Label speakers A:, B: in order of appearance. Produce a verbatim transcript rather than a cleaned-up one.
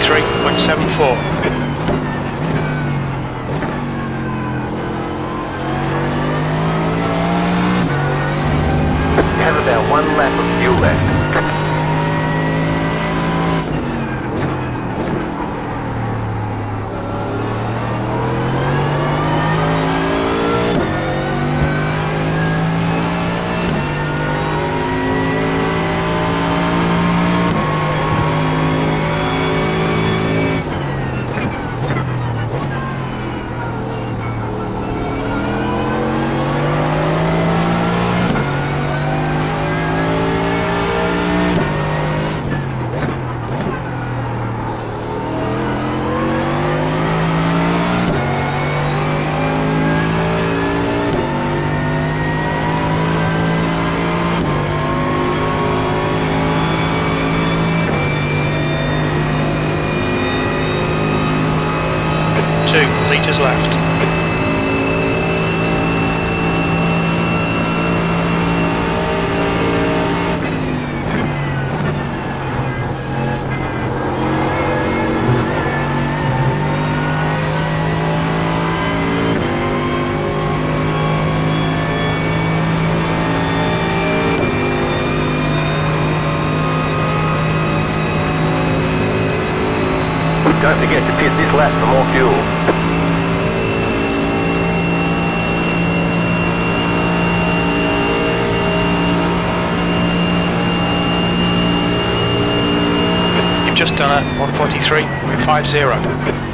A: forty-three point seven four.
B: Have about one lap of fuel left.
A: Two litres left.
B: Don't forget to pit this lap for more fuel.
A: You've just done a one forty-three point five zero.